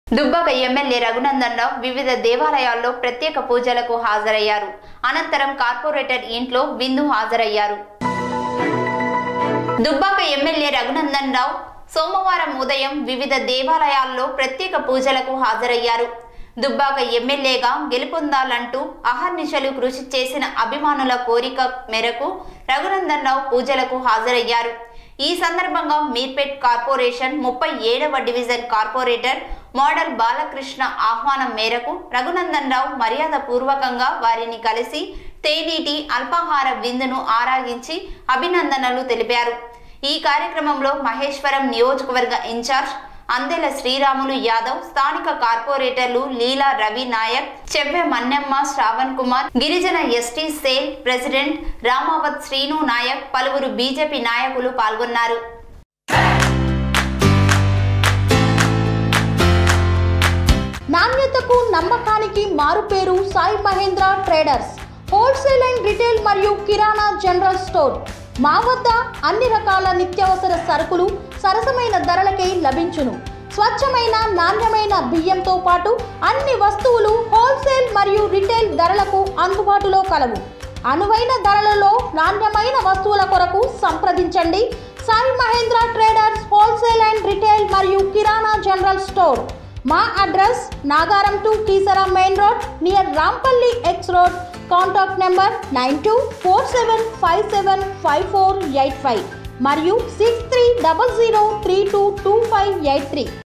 Dubbaka MLA Raghunandan Rao వివిధ దేవాలయాల్లో ప్రత్యేక పూజలకు హాజరయ్యారు. అనంతరం కార్పొరేటర్ ఇంట్లో విందు హాజరయ్యారు. దుబ్బాక ఎమ్మెల్యే రఘునందన్ రావు సోమవారం ఉదయం వివిధ దేవాలయాల్లో ప్రత్యేక పూజలకు హాజరయ్యారు. దుబ్బాక ఎమ్మెల్యేగా గెలుపొందాలంటూ అహర్నిశలు కృషి చేసిన అభిమానుల కోరిక మేరకు రఘునందన్ రావు పూజలకు హాజరయ్యారు. ఈ సందర్భంగా మీర్పేట్ కార్పొరేషన్ 37వ డివిజన్ కార్పొరేటర్ మోడల్ బాలకృష్ణ ఆహ్వానం మేరకు రఘునందన్ రావు మర్యాద పూర్వకంగా వారిని కలిసి తేనీటి అల్పాహార విందును ఆరాగించి అభినందనలు తెలిపారు. ఈ కార్యక్రమంలో మహేశ్వరం నియోజకవర్గ ఇన్ఛార్జ్ అందెల శ్రీరాములు యాదవ్, స్థానిక కార్పొరేటర్లు లీలా రవి నాయక్, చెవ్వె-మన్నెమ్మ, శ్రావణ్ కుమార్, గిరిజన ST cell president Ramavath Srinu Naik, పలువురు బీజేపీ నాయకులు పాల్గొన్నారు. నాణ్యతకు నమ్మకానికి మారుపేరు Sai Mahendra traders, wholesale and retail మరియు కిరాణా జనరల్ స్టోర్. మా వద్ద అన్ని రకాల నిత్యావసర సరుకులు సరసమైన ధరలకే లభించును. స్వచ్ఛమైన నాణ్యమైన బియ్యంతో పాటు అన్ని వస్తువులు హోల్సేల్ మరియు రిటైల్ ధరలకు అందుబాటులో కలవు. అనువైన ధరలలో నాణ్యమైన వస్తువుల కొరకు సంప్రదించండి. Sai Mahendra traders, wholesale and retail మరియు కిరాణా జనరల్ స్టోర్. మా address Nagaram to Keesara main road near Rampalli X road. Contact number 9247575485 మరియు 6300322583.